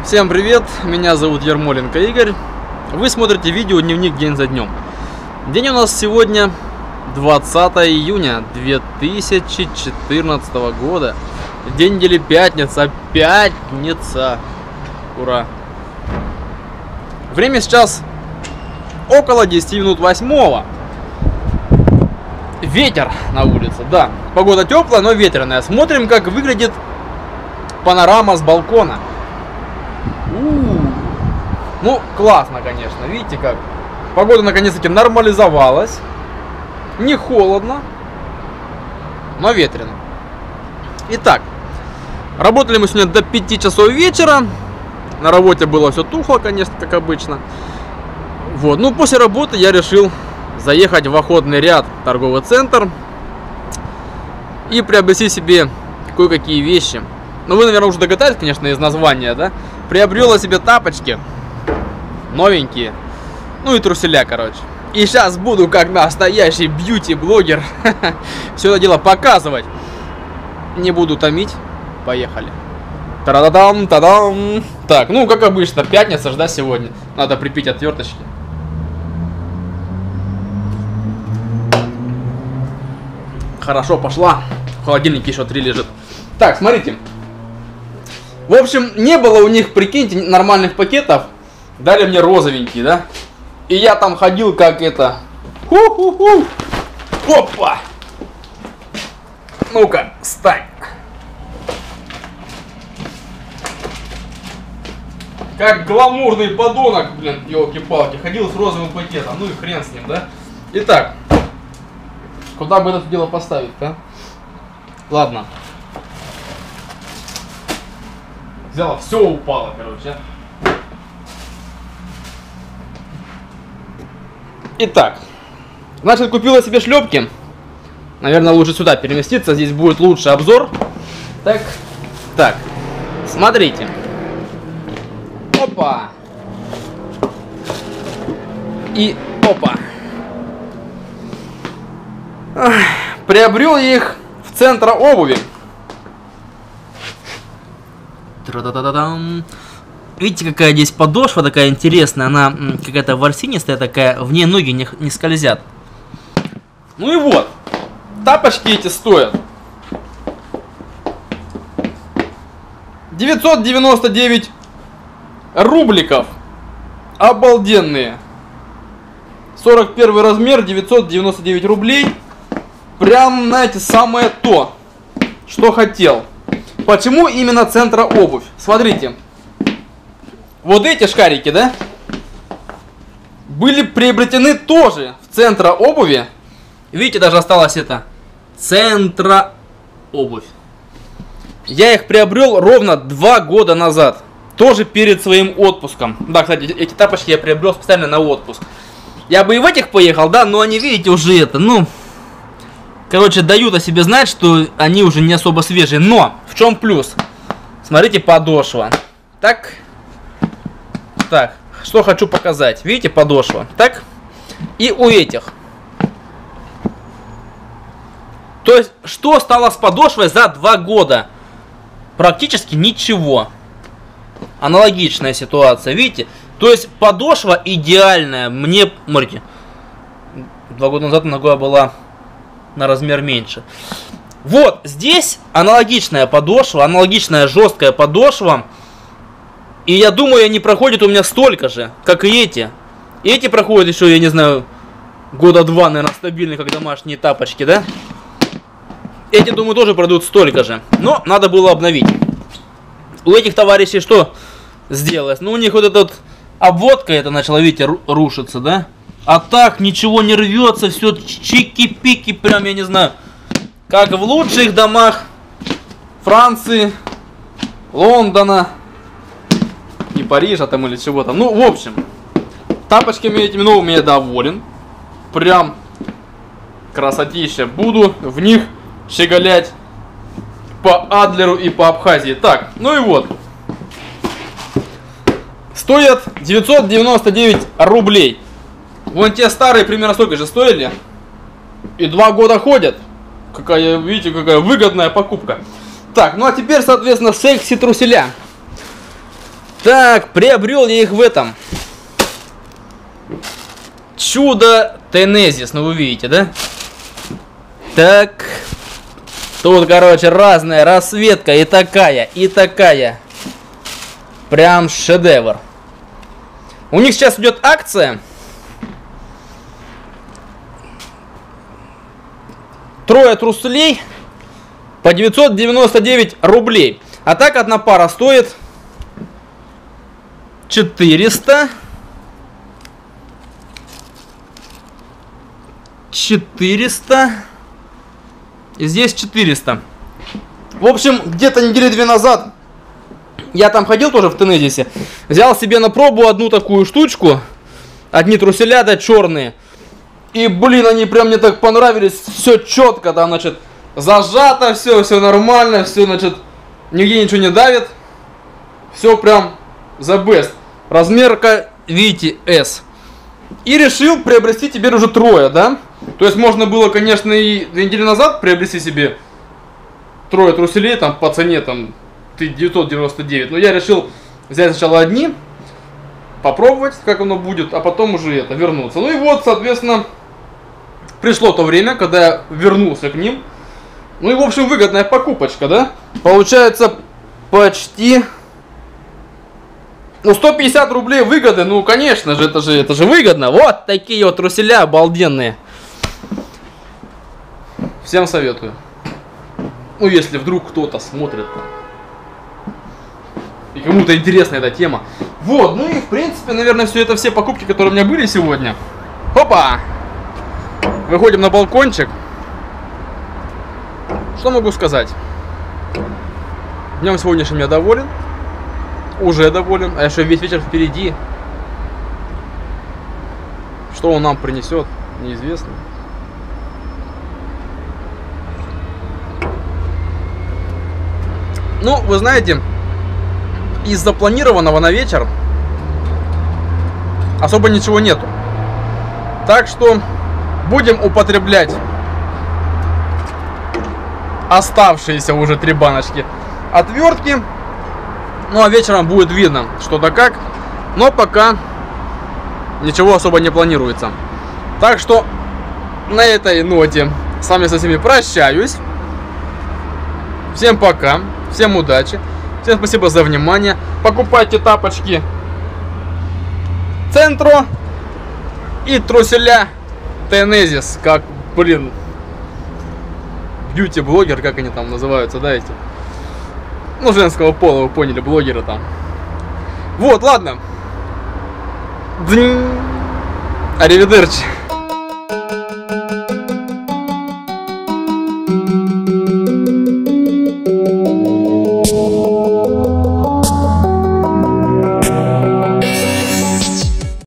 Всем привет, меня зовут Ермоленко Игорь. Вы смотрите видео «Дневник день за днем». День у нас сегодня 20 июня 2014 года. День недели пятница. Пятница. Ура. Время сейчас около 10 минут 8. Ветер на улице, да. Погода теплая, но ветреная. Смотрим, как выглядит панорама с балкона. Ну, классно, конечно. Видите, как погода наконец-таки нормализовалась. Не холодно, но ветрено. Итак, работали мы сегодня до 5 часов вечера. На работе было все тухло, конечно, как обычно. Вот, ну, после работы я решил заехать в охотный ряд, торговый центр, и приобрести себе кое-какие вещи. Ну, вы, наверное, уже догадались, конечно, из названия, да? Приобрел я себе тапочки новенькие, ну и труселя, короче. И сейчас буду, как настоящий бьюти-блогер, все это дело показывать. Не буду томить. Поехали. Та-да-дам, та-дам. Так, ну, как обычно, пятница, да, сегодня. Надо припить отверточки. Хорошо, пошла. В холодильнике еще 3 лежит. Так, смотрите. В общем, не было у них, прикиньте, нормальных пакетов. Дали мне розовенькие, да? И я там ходил, как это. Ху-ху-ху. Опа! Ну-ка, встань. Как гламурный подонок, блин, елки-палки. Ходил с розовым пакетом. Ну и хрен с ним, да? Итак. Куда бы это дело поставить-то? Ладно. Взяла, все упало, короче. Итак, значит, купила себе шлепки. Наверное, лучше сюда переместиться, здесь будет лучший обзор. Так, смотрите. Опа. И опа. Приобрел их в центре обуви. Видите, какая здесь подошва такая интересная. Она какая-то ворсинистая такая. В ней ноги не скользят. Ну и вот. Тапочки эти стоят 999 рубликов. Обалденные. 41 размер, 999 рублей. Прям, знаете, самое то, что хотел. Почему именно центра обувь? Смотрите. Вот эти шарики, да? Были приобретены тоже в центра обуви. Видите, даже осталось это. Центра обувь. Я их приобрел ровно 2 года назад. Тоже перед своим отпуском. Да, кстати, эти тапочки я приобрел специально на отпуск. Я бы и в этих поехал, да, но они, видите, уже это, ну... Короче, дают о себе знать, что они уже не особо свежие. Но, в чем плюс? Смотрите, подошва. Так, что хочу показать. Видите, подошва. Так, и у этих. То есть, что стало с подошвой за 2 года? Практически ничего. Аналогичная ситуация, видите? То есть, подошва идеальная. Мне, смотрите, 2 года назад нога была на размер меньше. Вот, здесь аналогичная подошва, аналогичная жесткая подошва. И я думаю, они проходят у меня столько же, как и эти. Эти проходят еще, я не знаю, года 2, наверное, стабильно, как домашние тапочки, да? Эти, думаю, тоже пройдут столько же. Но надо было обновить. У этих товарищей что сделалось? Ну, у них вот эта обводка, это начала, видите, рушиться, да? А так ничего не рвется, все чики-пики, прям, я не знаю, как в лучших домах Франции, Лондона и Парижа там или чего-то. Ну, в общем, тапочками этими новыми я доволен. Прям красотища. Буду в них щеголять по Адлеру и по Абхазии. Так, ну и вот. Стоят 999 рублей. Вон те старые примерно столько же стоили. И 2 года ходят. Какая, видите, какая выгодная покупка. Так, ну а теперь, соответственно, секси труселя. Так, приобрел я их в этом. Чудо Тенезис, ну вы видите, да? Так. Тут, короче, разная расцветка. И такая, и такая. Прям шедевр. У них сейчас идет акция. Трое труселей по 999 рублей. А так одна пара стоит 400. 400. И здесь 400. В общем, где-то недели 2 назад я там ходил тоже в Тенезисе. Взял себе на пробу одну такую штучку. Одни труселя, да, черные. И, блин, они прям мне так понравились. Все четко там, значит, зажато, все нормально, все, значит, нигде ничего не давит. Все прям the best. Размерка, видите, S. И решил приобрести теперь уже трое, да? То есть можно было, конечно, и 2 недели назад приобрести себе трое труселей там по цене там 999. Но я решил взять сначала одни, попробовать, как оно будет, а потом уже это, вернуться. Ну и вот, соответственно, пришло то время, когда я вернулся к ним. Ну и, в общем, выгодная покупочка, да? Получается, почти... Ну, 150 рублей выгоды, ну, конечно же, это же выгодно. Вот такие вот труселя обалденные. Всем советую. Ну, если вдруг кто-то смотрит там. И кому-то интересна эта тема. Вот, ну и, в принципе, наверное, все покупки, которые у меня были сегодня. Опа! Выходим на балкончик. Что могу сказать? Днем сегодняшним я доволен. Уже доволен, а еще весь вечер впереди. Что он нам принесет, неизвестно. Ну, вы знаете, из запланированного на вечер особо ничего нету. Так что будем употреблять оставшиеся уже 3 баночки отвертки. Ну а вечером будет видно, что да как. Но пока ничего особо не планируется. Так что на этой ноте с вами со всеми прощаюсь. Всем пока. Всем удачи. Всем спасибо за внимание. Покупайте тапочки Центро и труселя Тенезис. Как, блин, бьюти-блогер, как они там называются, да, эти? Ну, женского пола, вы поняли, блогеры там. Вот, ладно. Аривидерчи.